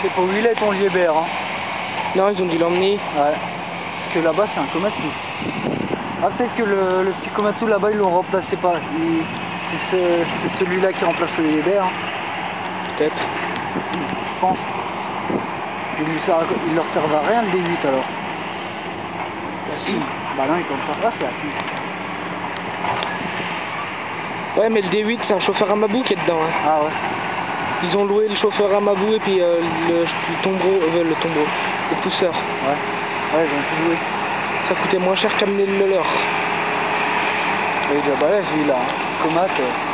sais pas où il est ton Liébert, hein. Non, ils ont dû l'emmener. Ouais. Parce que là-bas c'est un Komatsu. Ah, peut-être que le petit Komatsu là-bas ils l'ont remplacé pas. C'est celui-là qui remplace le Liébert. Hein. Peut-être. Je pense. Il leur sert à rien le D8 alors. Bah si. Bah non, ils tombent pas. Ah, c'est la piste. Ouais, mais le D8 c'est un chauffeur à Mabou qui est dedans. Hein. Ah ouais. Ils ont loué le chauffeur à Mabou et puis le tombereau, le pousseur. Ouais. Ouais, ils ont tout loué. Ça coûtait moins cher qu'amener le leur. Et bah là, j'ai eu là, Comat.